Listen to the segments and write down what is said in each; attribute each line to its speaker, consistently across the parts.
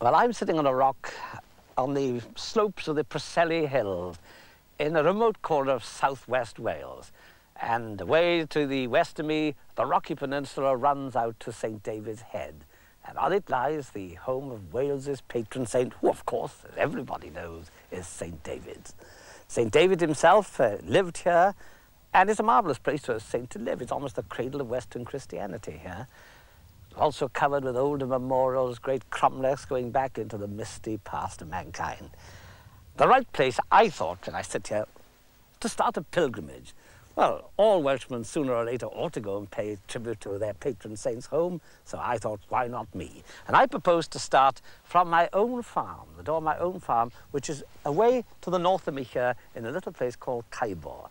Speaker 1: Well, I'm sitting on a rock on the slopes of the Preseli Hills in a remote corner of southwest Wales. And away to the west of me, the rocky peninsula runs out to St David's Head. And on it lies the home of Wales's patron saint, who, of course, as everybody knows, is St David's. St David himself lived here, and it's a marvellous place for a saint to live. It's almost the cradle of Western Christianity here. Also covered with older memorials, great cromlechs going back into the misty past of mankind. The right place, I thought, when I sit here, to start a pilgrimage. Well, all Welshmen sooner or later ought to go and pay tribute to their patron saint's home, so I thought, why not me? And I proposed to start from my own farm, the door of my own farm, which is away to the north of me here in a little place called Caibor.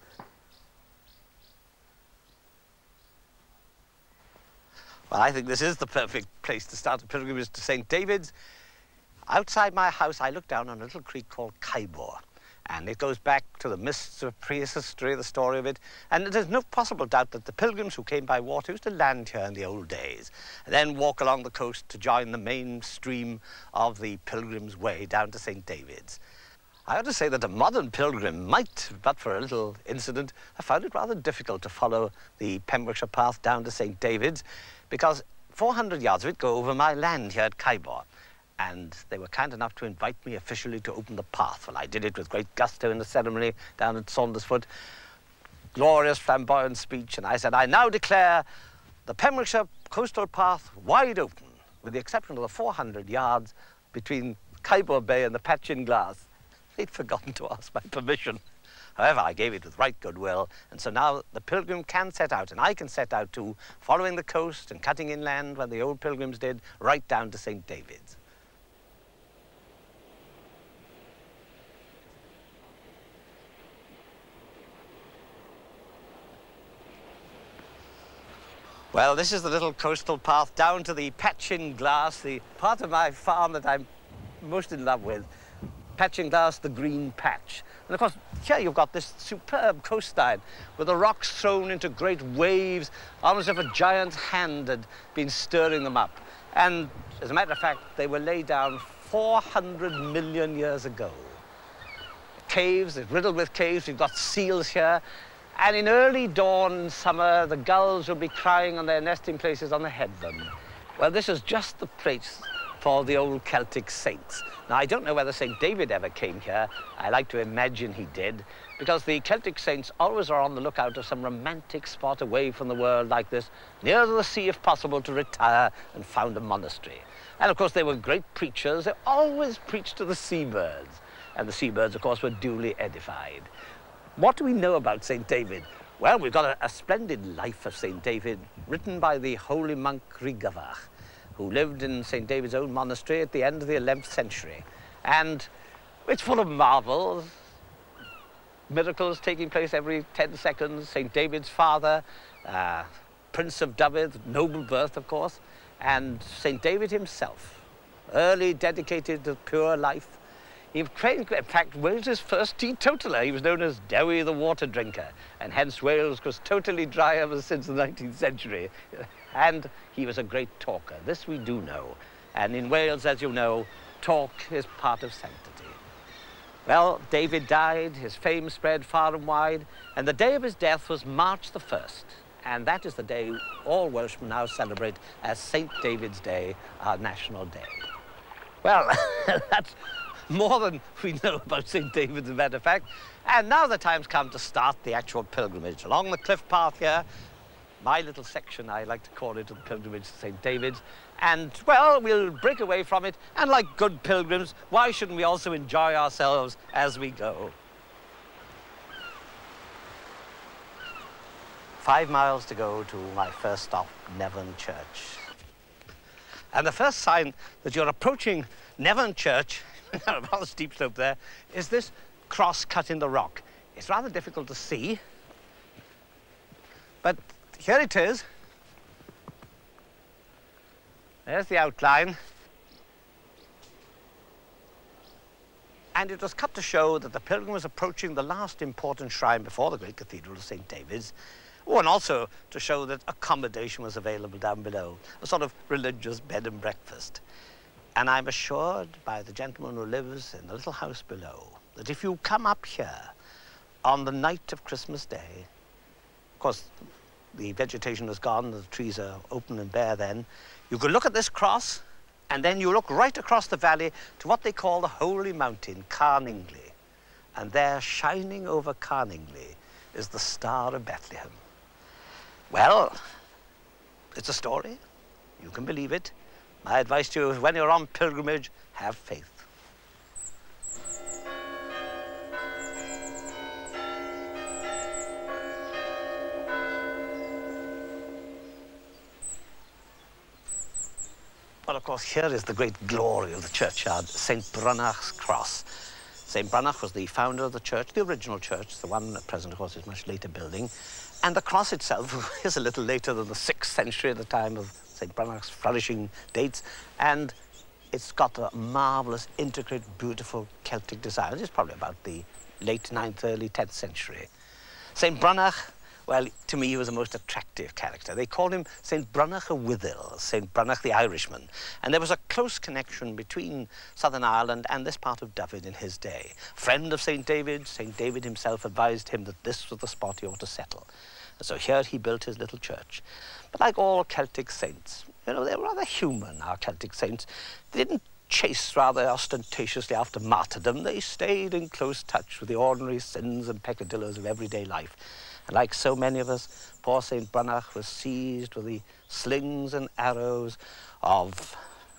Speaker 1: Well, I think this is the perfect place to start a pilgrimage to St David's. Outside my house, I look down on a little creek called Caibor, and it goes back to the mists of prehistory, the story of it. And there's no possible doubt that the pilgrims who came by water used to land here in the old days, and then walk along the coast to join the main stream of the Pilgrim's Way down to St David's. I ought to say that a modern pilgrim might, but for a little incident, have found it rather difficult to follow the Pembrokeshire path down to St David's, because 400 yards of it go over my land here at Caibor. And they were kind enough to invite me officially to open the path. Well, I did it with great gusto in the ceremony down at Saundersfoot. Glorious, flamboyant speech, and I said, I now declare the Pembrokeshire coastal path wide open, with the exception of the 400 yards between Caibor Bay and the Patchin Glass. They'd forgotten to ask my permission. However, I gave it with right goodwill, and so now the pilgrim can set out, and I can set out too, following the coast and cutting inland when the old pilgrims did, right down to St David's. Well, this is the little coastal path down to the Patchin Glass, the part of my farm that I'm most in love with. Patchin Glass, the green patch. And of course, here you've got this superb coastline with the rocks thrown into great waves, almost as if a giant hand had been stirring them up. And as a matter of fact, they were laid down 400 million years ago. Caves, they're riddled with caves. We've got seals here. And in early dawn summer, the gulls will be crying on their nesting places on the headland. Well, this is just the place for the old Celtic saints. Now, I don't know whether St David ever came here. I like to imagine he did, because the Celtic saints always are on the lookout of some romantic spot away from the world like this, near to the sea if possible, to retire and found a monastery. And of course, they were great preachers. They always preached to the seabirds. And the seabirds, of course, were duly edified. What do we know about St David? Well, we've got a splendid life of St David, written by the holy monk Rigavach, who lived in St David's own monastery at the end of the 11th century. And it's full of marvels, miracles taking place every 10 seconds. St David's father, Prince of David, noble birth, of course, and St David himself, early dedicated to pure life. He became, in fact, Wales's first teetotaler. He was known as Dewi the water drinker, and hence Wales was totally dry ever since the 19th century. And he was a great talker. This we do know. And in Wales, as you know, talk is part of sanctity. Well, David died, his fame spread far and wide, and the day of his death was March the 1st. And that is the day all Welshmen now celebrate as St David's Day, our national day. Well, that's more than we know about St David's, as a matter of fact. And now the time's come to start the actual pilgrimage. Along the cliff path here, my little section, I like to call it, of the pilgrimage to St David's. And, well, we'll break away from it. And like good pilgrims, why shouldn't we also enjoy ourselves as we go? 5 miles to go to my first stop, Nevern Church. And the first sign that you're approaching Nevern Church, a rather steep slope there, is this cross cut in the rock. It's rather difficult to see, but here it is. There's the outline. And it was cut to show that the pilgrim was approaching the last important shrine before the great cathedral of St David's. Oh, and also to show that accommodation was available down below, a sort of religious bed and breakfast. And I'm assured by the gentleman who lives in the little house below that if you come up here on the night of Christmas Day, of course, the vegetation is gone, the trees are open and bare then, you could look at this cross, and then you look right across the valley to what they call the Holy Mountain, Carningley. And there, shining over Carningley, is the Star of Bethlehem. Well, it's a story. You can believe it. My advice to you is when you're on pilgrimage, have faith. Well, of course, here is the great glory of the churchyard, St Brynach's Cross. St Brynach was the founder of the church, the original church. The one at present, of course, is a much later building. And the cross itself is a little later than the 6th century, at the time of St Brynach's flourishing dates. And it's got a marvellous, intricate, beautiful Celtic design. It's probably about the late 9th, early 10th century. St Brynach, well, to me, he was a most attractive character. They called him St Brynach a Withyl, St Brynach the Irishman. And there was a close connection between Southern Ireland and this part of Dyfed in his day. Friend of St David himself advised him that this was the spot he ought to settle. And so here he built his little church. But like all Celtic saints, you know, they were rather human, our Celtic saints. They didn't chase rather ostentatiously after martyrdom. They stayed in close touch with the ordinary sins and peccadillos of everyday life. And like so many of us, poor St Brynach was seized with the slings and arrows of,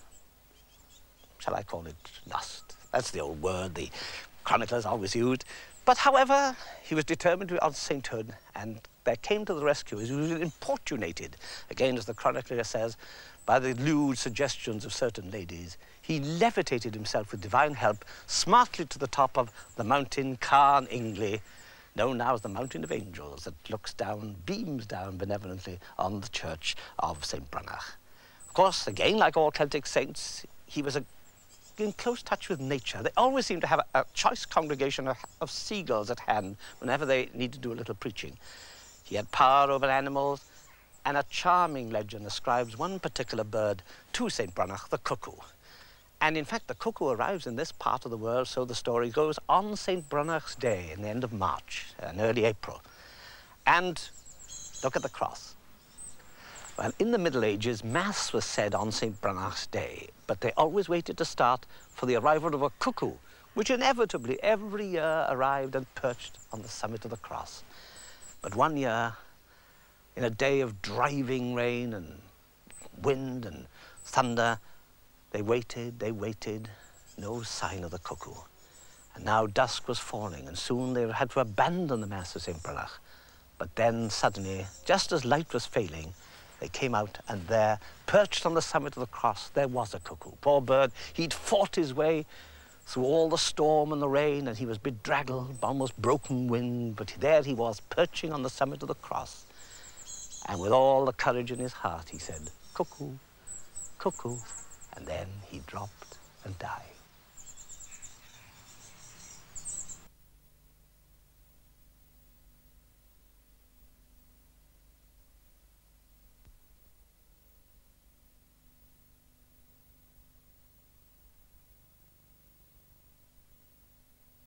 Speaker 1: shall I call it, lust? That's the old word the chroniclers always used. But however, he was determined to be on sainthood, and there came to the rescue as he was importunated, again as the chronicler says, by the lewd suggestions of certain ladies. He levitated himself with divine help smartly to the top of the mountain Carningley, known now as the Mountain of Angels, that looks down, beams down benevolently on the church of St Brynach. Of course, again, like all Celtic saints, he was in close touch with nature. They always seemed to have a choice congregation of seagulls at hand whenever they needed to do a little preaching. He had power over animals, and a charming legend ascribes one particular bird to St Brynach, the cuckoo. And in fact, the cuckoo arrives in this part of the world, so the story goes, on St Brynach's Day in the end of March and early April. And look at the cross. Well, in the Middle Ages, Mass was said on St Brynach's Day, but they always waited to start for the arrival of a cuckoo, which inevitably every year arrived and perched on the summit of the cross. But one year, in a day of driving rain and wind and thunder, they waited, no sign of the cuckoo. And now dusk was falling, and soon they had to abandon the Mass of St Brynach. But then suddenly, just as light was failing, they came out, and there, perched on the summit of the cross, there was a cuckoo. Poor bird, he'd fought his way through all the storm and the rain, and he was bedraggled, almost broken wind, but there he was, perching on the summit of the cross. And with all the courage in his heart, he said, "Cuckoo, cuckoo," and then he dropped and died.